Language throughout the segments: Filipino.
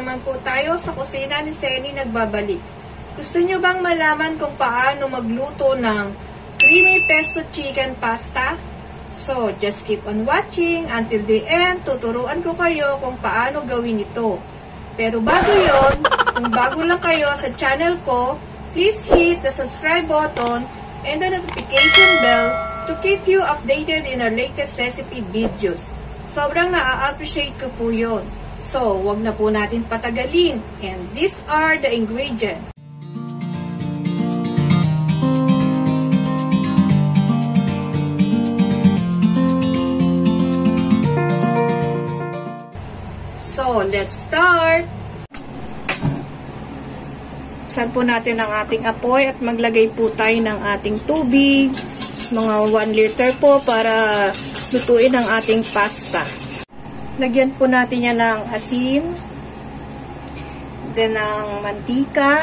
naman po tayo sa kusina ni Seni nagbabalik. Gusto nyo bang malaman kung paano magluto ng creamy pesto chicken pasta? So, just keep on watching until the end. Tuturuan ko kayo kung paano gawin ito. Pero bago yon, kung bago lang kayo sa channel ko, please hit the subscribe button and the notification bell to keep you updated in our latest recipe videos. Sobrang na-appreciate ko po yun. So, wag na po natin patagalin. And these are the ingredients. So, let's start! Buksan po natin ang ating apoy at maglagay po tayo ng ating tubig. Mga 1 liter po para lutuin ang ating pasta. Lagyan po natin yan ng asin, then ng mantika.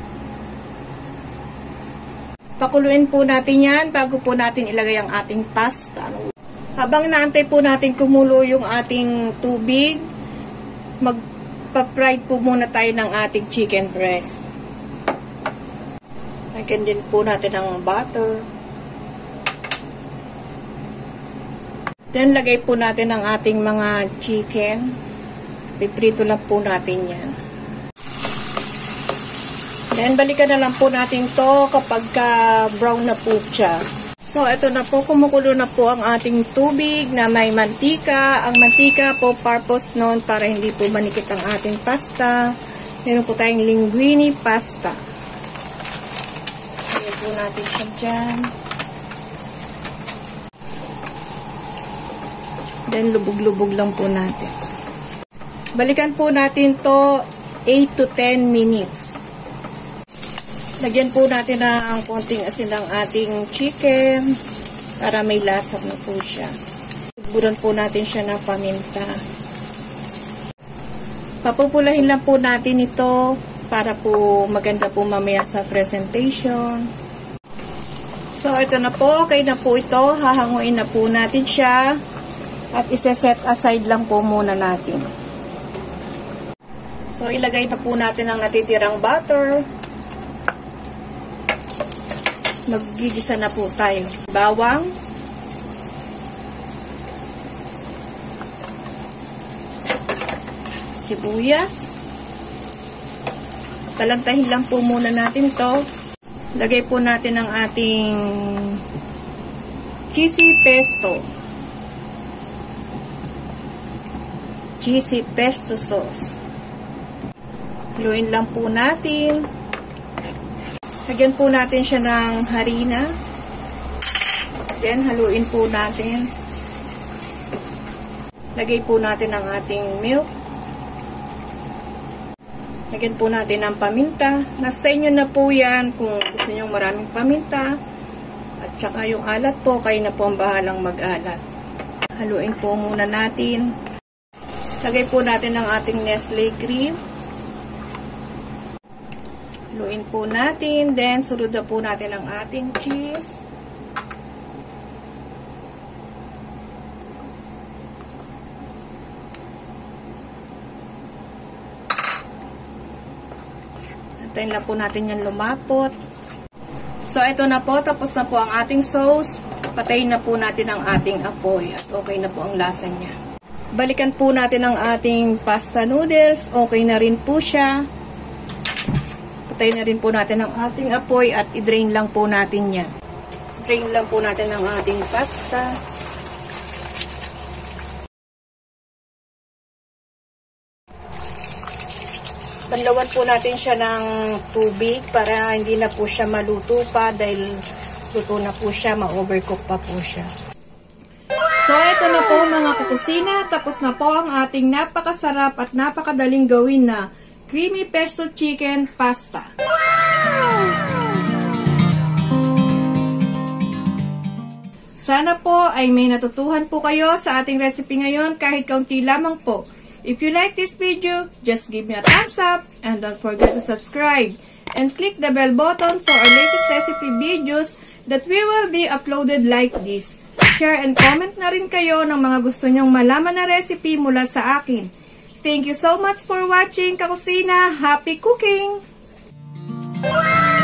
Pakuluin po natin yan bago po natin ilagay ang ating pasta. Habang naantay po natin kumulo yung ating tubig, magpa-fry po muna tayo ng ating chicken breast. Lagyan din po natin ng butter. Then, lagay po natin ang ating mga chicken. Piprito lang po natin yan. Then, balikan na lang po natin to kapag brown na po siya. So, ito na po. Kumukulo na po ang ating tubig na may mantika. Ang mantika po, purpose nun para hindi po manikit ang ating pasta. Meron po tayong linguine pasta. Lagyan po natin siya dyan. Then, lubog-lubog lang po natin. Balikan po natin to 8 to 10 minutes. Lagyan po natin ng konting asin ng ating chicken para may lasa na po siya. Buran po natin siya ng paminta. Papupulahin lang po natin ito para po maganda po mamaya sa presentation. So, ito na po. Okay na po ito. Hahanguin na po natin siya. At isa-set aside lang po muna natin. So, ilagay na po natin ang natitirang butter. Maggigisa na po tayo. Bawang. Sibuyas. Talantahin lang po muna natin to. Lagay po natin ang ating cheesy pesto. Cheesy pesto sauce. Haluin lang po natin. Lagyan po natin siya ng harina. Then, haluin po natin. Lagay po natin ang ating milk. Lagyan po natin ng paminta. Nasa inyo na po yan kung gusto nyo maraming paminta. At saka yung alat po, kayo na po ang bahalang mag-alat. Haluin po muna natin. Lagay po natin ang ating Nestle cream. Haluin po natin. Then, sunod na po natin ang ating cheese. Antayin lang po natin yan lumapot. So, ito na po. Tapos na po ang ating sauce. Patayin na po natin ang ating apoy. At okay na po ang lasa niya. Balikan po natin ang ating pasta noodles. Okay na rin po siya. Patayin na rin po natin ang ating apoy at i-drain lang po natin yan. Drain lang po natin ang ating pasta. Banlawan po natin siya ng tubig para hindi na po siya maluto pa dahil luto na po siya, ma-overcook pa po siya. So, ito na po mga kakusina. Tapos na po ang ating napakasarap at napakadaling gawin na creamy pesto chicken pasta. Wow! Sana po ay may natutuhan po kayo sa ating recipe ngayon kahit kaunti lamang po. If you like this video, just give me a thumbs up and don't forget to subscribe. And click the bell button for our latest recipe videos that we will be uploaded like this. Share and comment na rin kayo ng mga gusto nyong malaman na recipe mula sa akin. Thank you so much for watching, Kakusina. Happy cooking! Wow!